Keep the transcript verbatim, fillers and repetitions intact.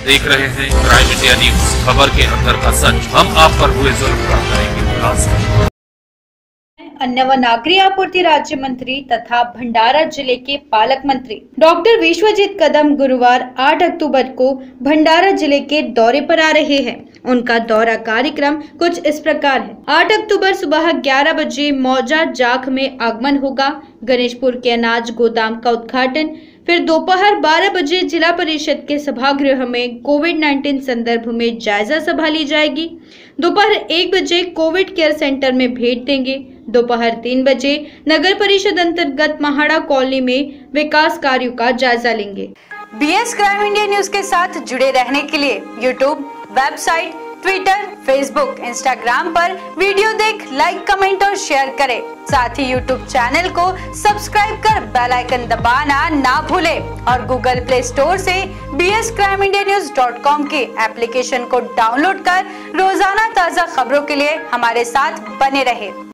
देख रहे हैं क्राइम इंडिया न्यूज, खबर के अंदर का सच। हम आप पर हुए जुल्म का करेंगे खुलासा। अन्न व नागरिक आपूर्ति राज्य मंत्री तथा भंडारा जिले के पालक मंत्री डॉक्टर विश्वजीत कदम गुरुवार आठ अक्टूबर को भंडारा जिले के दौरे पर आ रहे हैं। उनका दौरा कार्यक्रम कुछ इस प्रकार है। आठ अक्टूबर सुबह ग्यारह बजे मौजा जाख में आगमन होगा। गणेशपुर के अनाज गोदाम का उद्घाटन, फिर दोपहर बारह बजे जिला परिषद के सभागृह में कोविड नाइन्टीन संदर्भ में जायजा सभा ली जाएगी। दोपहर एक बजे कोविड केयर सेंटर में भेंट देंगे। दोपहर तीन बजे नगर परिषद अंतर्गत महाड़ा कॉलोनी में विकास कार्यों का जायजा लेंगे। बीएस क्राइम इंडिया न्यूज के साथ जुड़े रहने के लिए YouTube, website, Twitter, Facebook, Instagram पर वीडियो देख लाइक, कमेंट और शेयर करें। साथ ही यूट्यूब चैनल को सब्सक्राइब कर बेल आइकन दबाना ना भूलें और गूगल प्ले स्टोर से B S crime India news dot com के एप्लीकेशन को डाउनलोड कर रोजाना ताज़ा खबरों के लिए हमारे साथ बने रहे।